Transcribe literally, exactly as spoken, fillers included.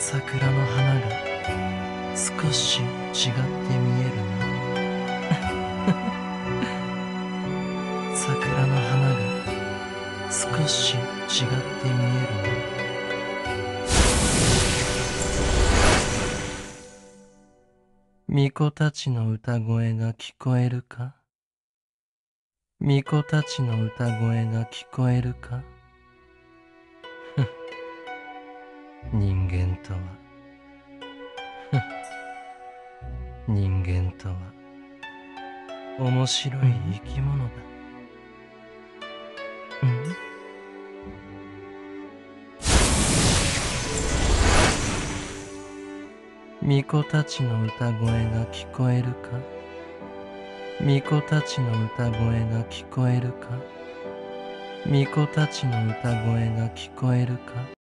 桜の花が少し違って見えるな。桜の花が少し違って見えるな。巫女たちの歌声が聞こえるか。巫女たちの歌声が聞こえるか。人間とは人間とは面白い生き物だ。巫女たちの歌声が聞こえるか。巫女たちの歌声が聞こえるか。巫女たちの歌声が聞こえるか。